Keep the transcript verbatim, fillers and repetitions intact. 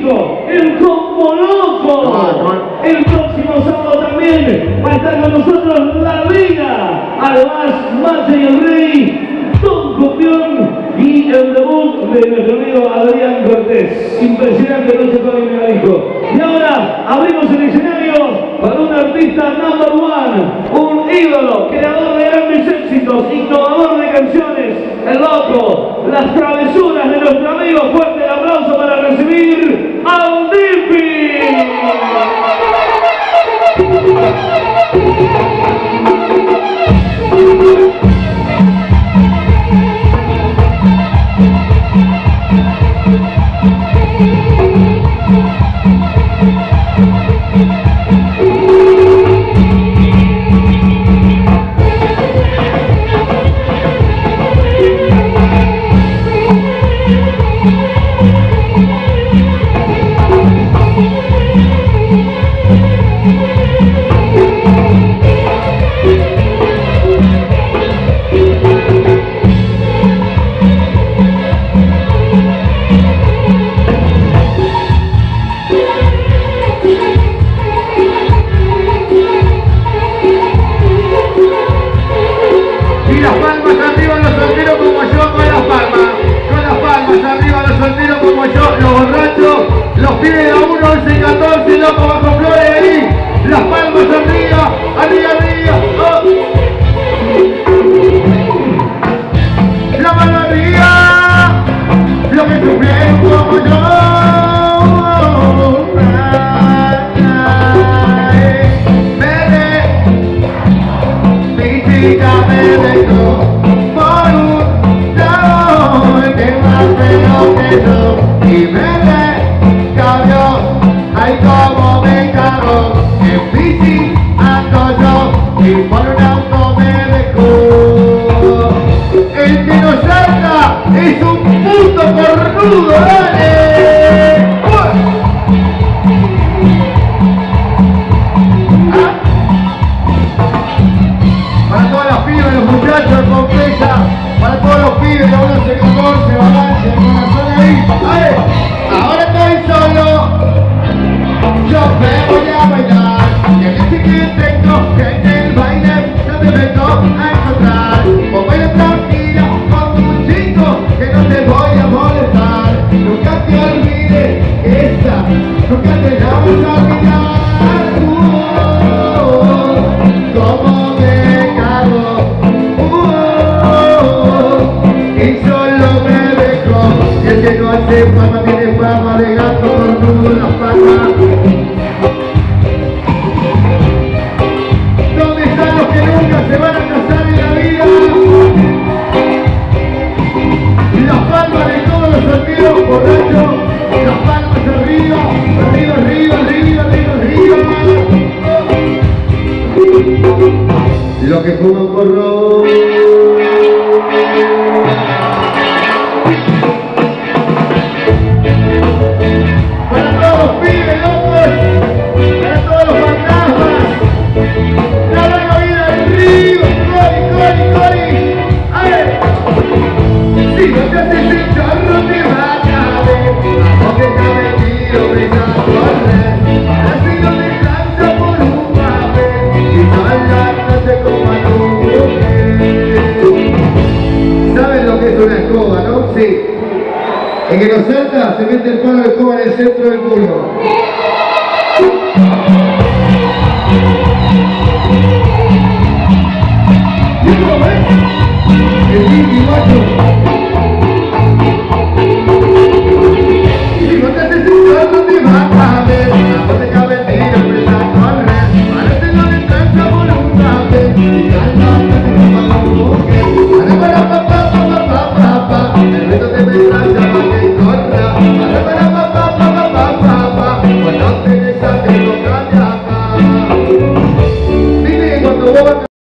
Chico, el Combo Loco. El próximo sábado también va a estar con nosotros La Liga. Además, Mache y el Rey, Don Cumbión y el debut de nuestro amigo Adrián Cortés. Impresionante noche con el megadijo. Y ahora abrimos el escenario para un artista number one, un ídolo, creador de grandes éxitos, innovador de canciones, el loco, las travesuras de nuestro amigo. Fuerte el aplauso para recibir a Dipi. Los pibes a uno, once y catorce, loco bajo flores ahí. Las palmas arriba, arriba, arriba. Oh. La mano arriba, lo que sufrieron como yo. Mi chica me dejó por un lado, que más feo que yo. Y me ay, como me cago, en bici ando yo y por un auto me dejó. El que nos salta es un puto cornudo, dale. ¿Ah? Para todas las pibas, los muchachos de Pompeya, para todos los pibes de once, catorce, balance, el corazón ahí. ¡Ay! Ahora estoy solo. Yo me voy a bailar, y en este que tengo, que en el baile no te vengo a encontrar. O baila tranquila con un chico, que no te voy a molestar. Nunca te olvides esa, nunca te la vas a olvidar. Uh, como me cago, uh, y solo me dejó. Y el que no hace fama tiene fama de gato cornudo en la palma. Se van a casar en la vida. Y las palmas de todos los solteros borrachos. Las palmas arriba, arriba, arriba, arriba, arriba, arriba. Los que fuman porro. Para todos los pibes, locos. Para todos los fantasmas. La larga vida del río. Cori, Cori, Cori. A ver. Si no te haces el chorro te va a caber. Porque está metido de esa correr. Ahora si no descansa por un papel. Y sola no se coma tu mujer. ¿Saben lo que es una escoba, no? Sí. El que nos salta se mete el palo de escoba en el centro del culo. El Dipi, macho. Y si no te haces el no te va a caber. No te cabe el tiro, empieza a correr. Ahora te lo descansa por un papel. Y calma, no te coma tu mujer. Ahora para pa pa pa pa pa pa pa. El resto te me trata.